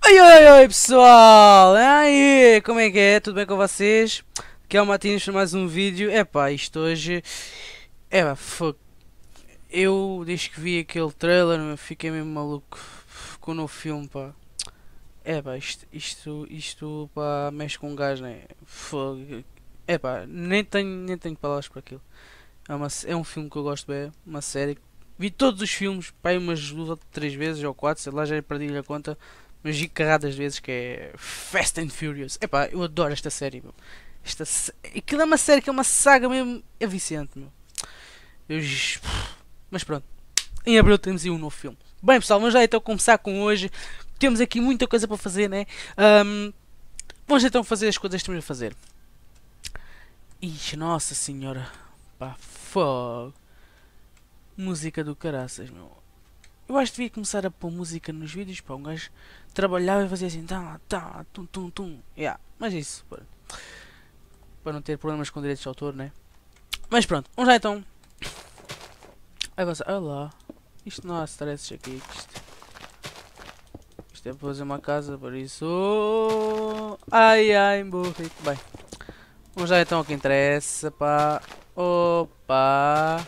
Oi pessoal, e aí, como é que é? Tudo bem com vocês? Aqui é o Matinhos para mais um vídeo. Epá, isto hoje, epá, fuck. Eu desde que vi aquele trailer, meu, fiquei mesmo maluco com o novo filme, pá. Epá, isto pá, mexe com um gajo, né? Fuck. Epá, nem tenho palavras para aquilo. É um filme que eu gosto bem, uma série. Vi todos os filmes, pá, aí umas 2 ou 3 vezes ou 4, sei lá, já perdi a conta. Mas vi carradas vezes que é Fast and Furious. Epá, eu adoro esta série, meu. Aquilo é uma série que é uma saga mesmo. É viciante, meu. Eu... Mas pronto. Em abril temos aí um novo filme. Bem, pessoal, vamos já então começar com hoje. Temos aqui muita coisa para fazer, né? Vamos então fazer as coisas que temos a fazer. Ixi, nossa senhora. Pá, fogo. Música do caraças, meu. Eu acho que devia começar a pôr música nos vídeos para um gajo trabalhar e fazer assim, tá, tum, tum, tum. Yeah, mas isso, para não ter problemas com direitos de autor, né? Mas pronto, vamos lá então. Avançar. Olha lá, isto não há stresses aqui. Isto é para fazer uma casa, por isso. Ai, ai, burrito. Bem, vamos lá então ao que interessa, pá. Opa.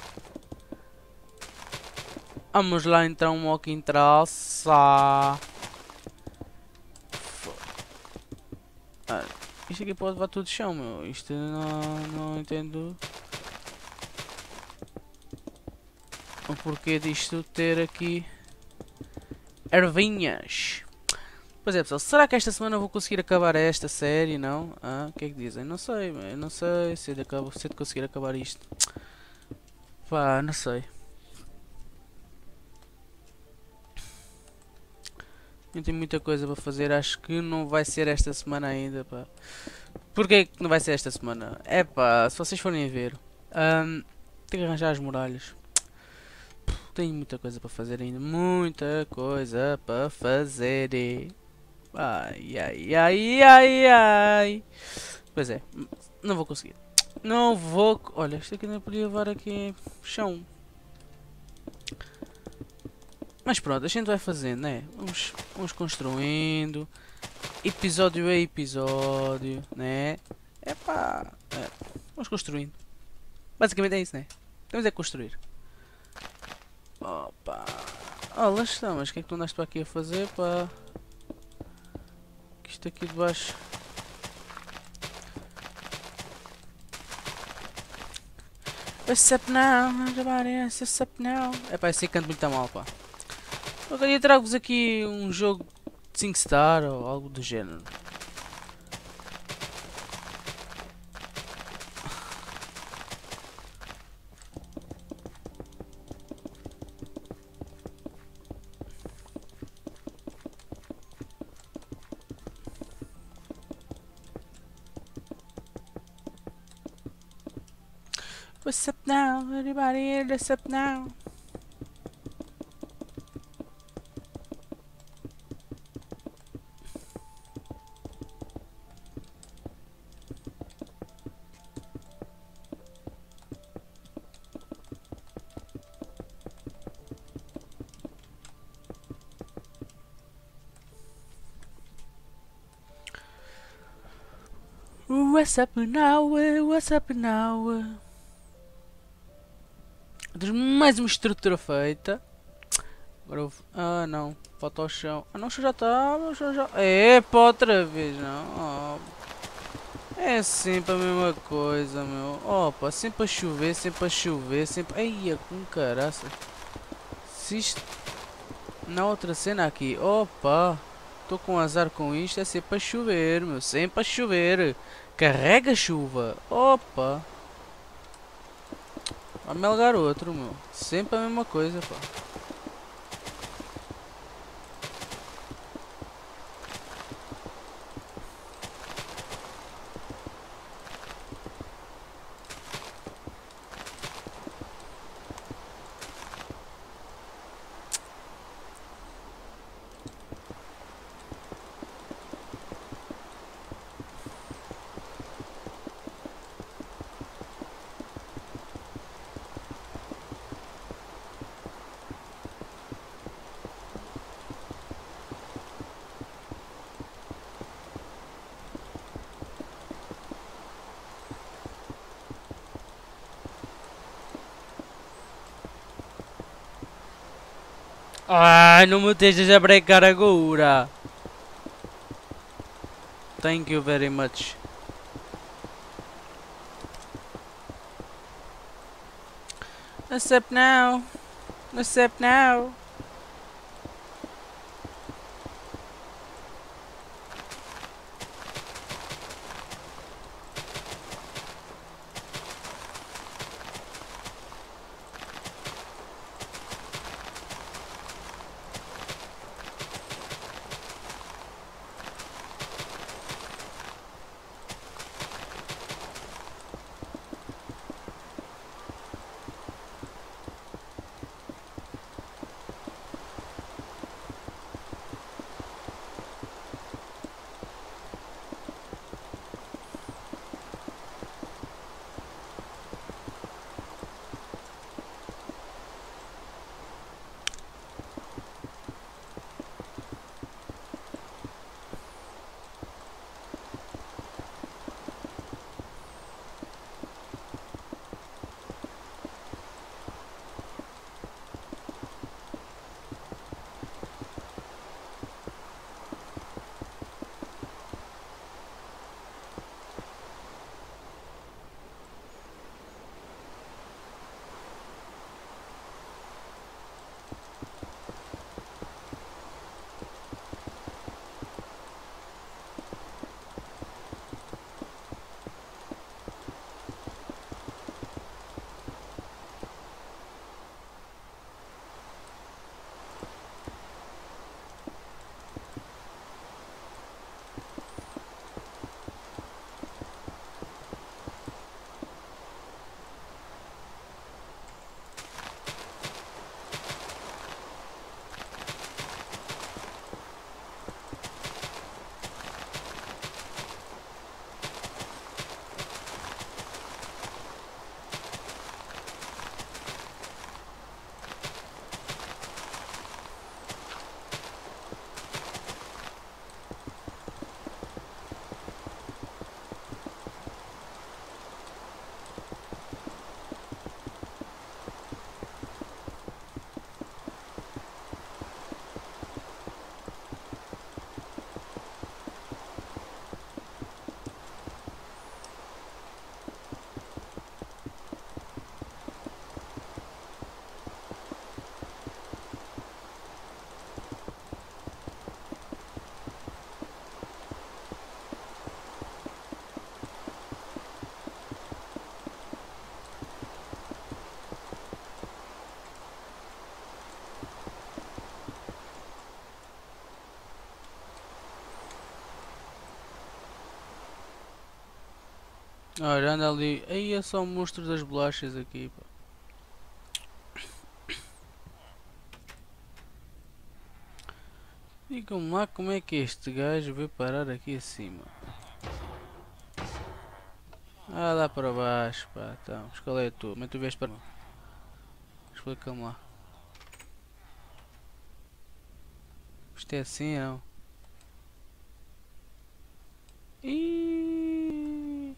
Vamos lá então ao que interessa. Ah, isto aqui pode levar tudo de chão, meu. Isto não entendo o porquê disto ter aqui ervinhas. Pois é, pessoal, será que esta semana eu vou conseguir acabar esta série? Não? Ah, o que é que dizem? Não sei, eu não sei se é de conseguir acabar isto. Pá, não sei. Eu tenho muita coisa para fazer, acho que não vai ser esta semana ainda, pá. Porquê que não vai ser esta semana? É pá, se vocês forem a ver, tenho que arranjar as muralhas. Tenho muita coisa para fazer ainda, muita coisa para fazer. Ai, ai, ai, ai, ai. Pois é, não vou conseguir. Não vou. Olha, isto aqui não podia levar aqui chão. Mas pronto, a gente vai fazendo, né? Vamos construindo. Episódio a episódio, né? Epá, vamos construindo. Basicamente é isso, né? Temos é construir. Opa. Oh, lá está, mas o que é que tu andaste para aqui a fazer, pá? Que isto aqui de baixo... What's up now? Everybody, what's up now? Epá, esse canto muito mal, pá. Agora eu trago-vos aqui um jogo de 5 star ou algo do género. What's up now? Everybody, what's up now? What's up now? What's up now? Temos mais uma estrutura feita. Agora eu... Ah não, falta ao chão. Ah não, o chão já está. O chão já... Epa, outra vez não. Oh. É sempre a mesma coisa, meu. Opa, sempre a chover, sempre a chover, sempre... Eia, com caraça. Se isto... Na outra cena aqui, opa. Estou com azar com isto, é sempre a chover, meu. Sempre a chover. Carrega chuva. Opa. Vai melgar outro, meu. Sempre a mesma coisa, pá. Ai, não me estejas a brecar agora. Thank you very much. Accept now. Accept now. Olha, anda ali. Aí é só o monstro das bolachas aqui, pá. Digam-me lá como é que este gajo veio parar aqui acima. Ah, dá para baixo, pá. Então, escolhe a tua. Mas tu vês para... Explica-me lá. Isto é assim, não? Ih,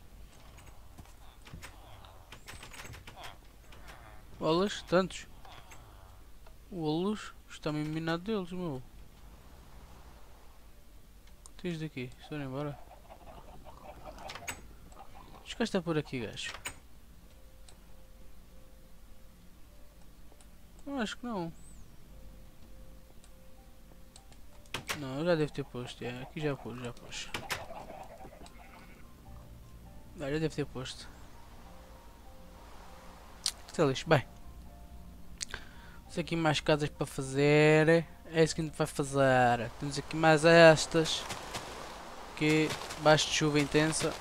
bolas, tantos. Bolos, está-me eliminado deles, meu. Tens daqui, estou indo embora. Os gajos está por aqui, gajo. Eu acho que não. Não, eu já devo ter posto, é. Aqui já pus, já pus. Ah, já deve ter posto. Que é lixo. Bem. Temos aqui mais casas para fazer. É isso que a gente vai fazer. Temos aqui mais estas. Aqui, baixo de chuva intensa.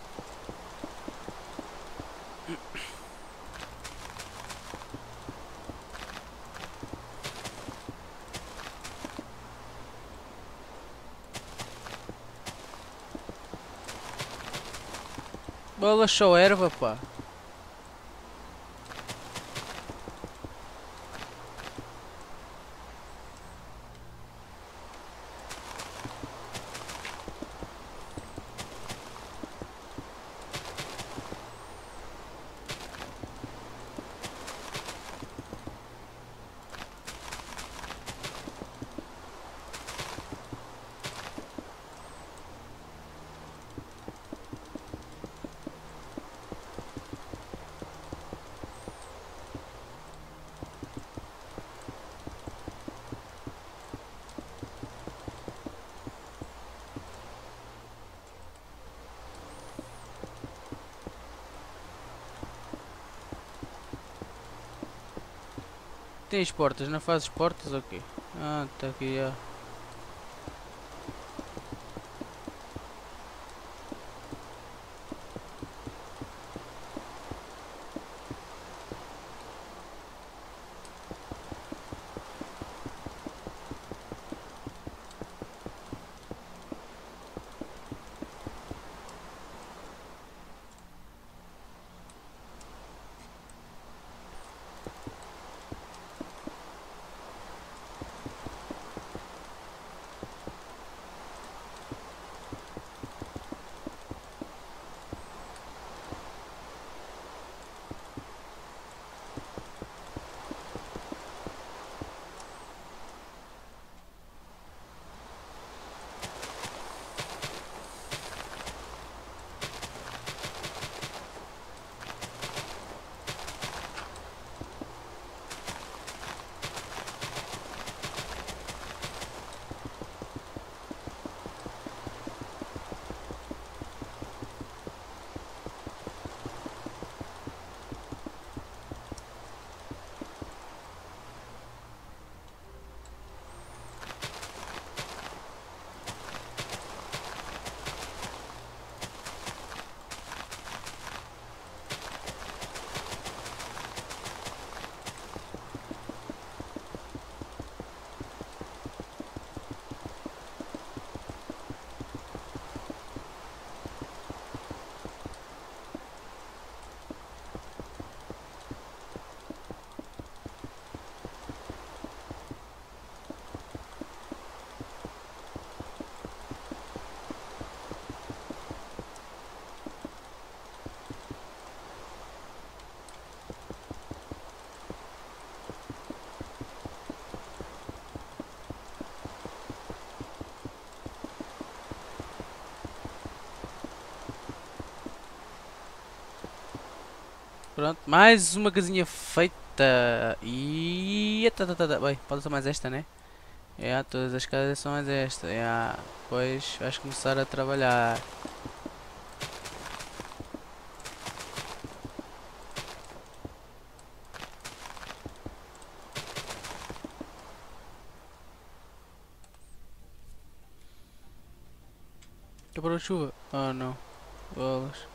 Bola só erva, pá. tem as portas? Não fazes portas? Ok. Ah, tá aqui, já. Pronto, mais uma casinha feita. E. Bem, pode ser mais esta, né? É, todas as casas são mais esta. É, depois vais começar a trabalhar. Quebrou a chuva? Oh não. Bolas.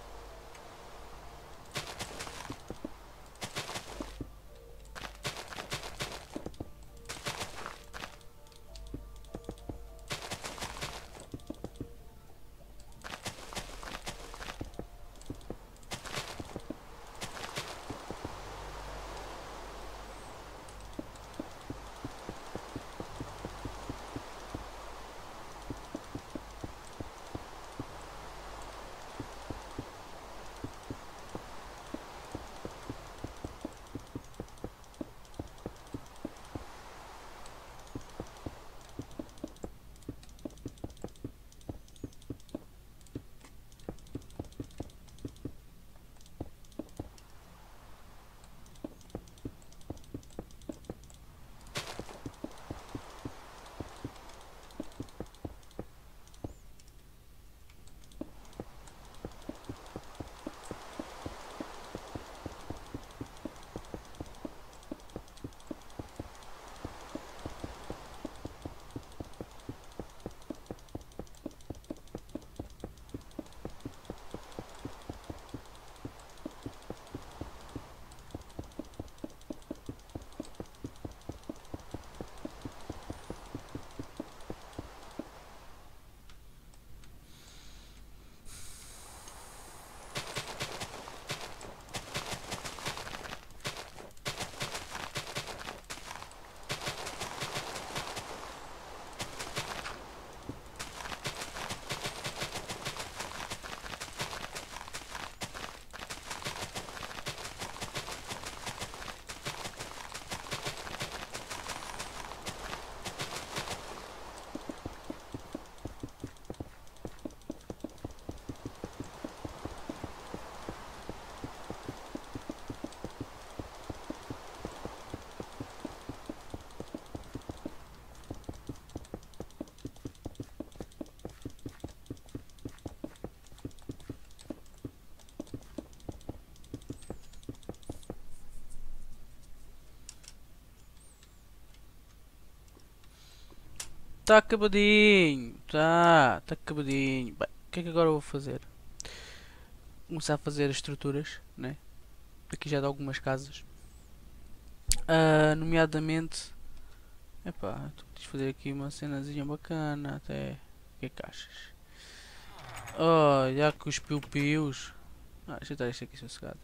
Tá acabadinho. Tá acabadinho. Bem, o que é que agora eu vou fazer? Começar a fazer as estruturas, né? Aqui já de algumas casas. Nomeadamente... Epá, tu podes fazer aqui uma cenazinha bacana até... O que é que achas? Oh, já que os piu-pius... deixa eu estar isto aqui sossegado.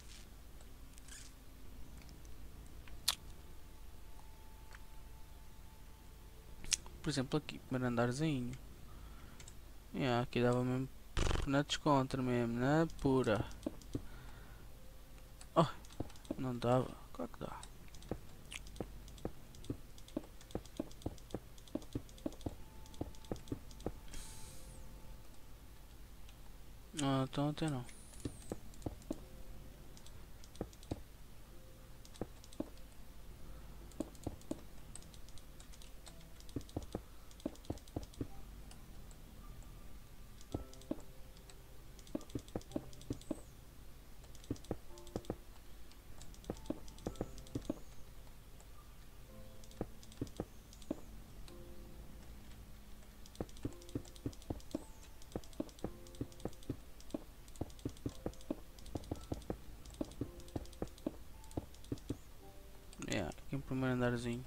Por exemplo, aqui, primeiro andarzinho. Aqui dava mesmo na descontra mesmo, na pura. Oh, não dava. Claro que dá. Então até não. Aqui um primeiro andarzinho.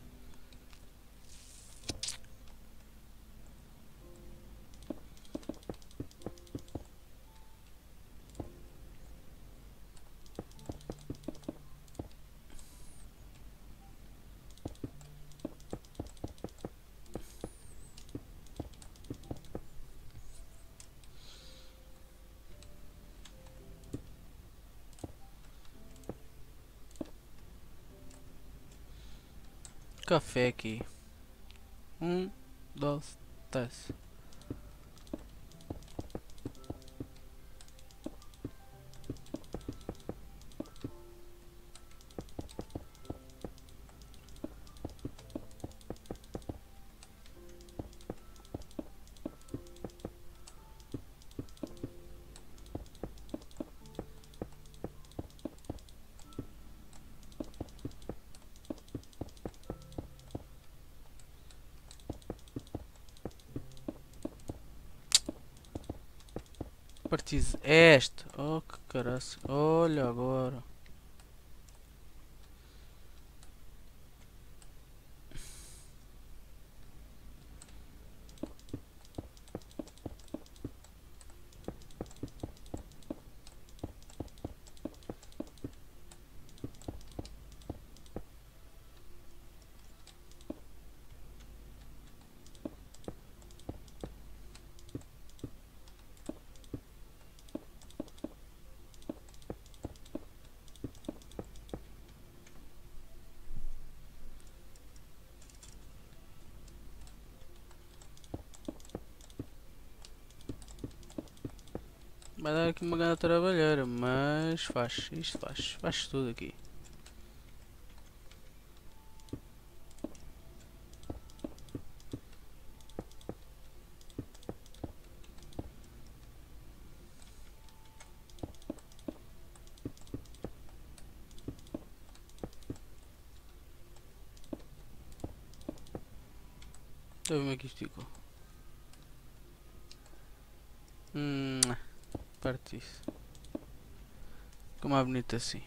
Café aqui. 1, 2, 3. Partiz esta. Oh que caraça. Olha agora. Vai dar aqui uma grande trabalheira, mas faz, isto faz tudo aqui. Deixa eu ver como é que isto ficou. Parte isso. Ficou mais bonito assim.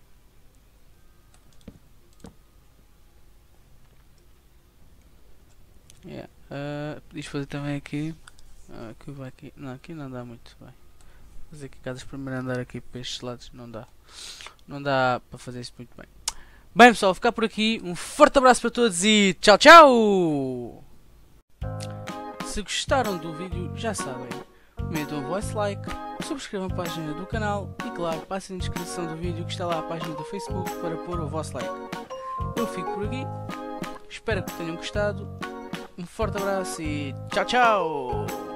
Podias fazer também aqui. Aqui vai aqui. Não, aqui não dá muito bem. Fazer aqui casas primeiro andar aqui para estes lados. Não dá. Não dá para fazer isso muito bem. Bem pessoal, vou ficar por aqui. Um forte abraço para todos e tchau tchau! Se gostaram do vídeo, já sabem. Metam o voice like, subscrevam a página do canal e claro, passem na descrição do vídeo que está lá a página do Facebook para pôr o vosso like. Eu fico por aqui, espero que tenham gostado, um forte abraço e tchau tchau!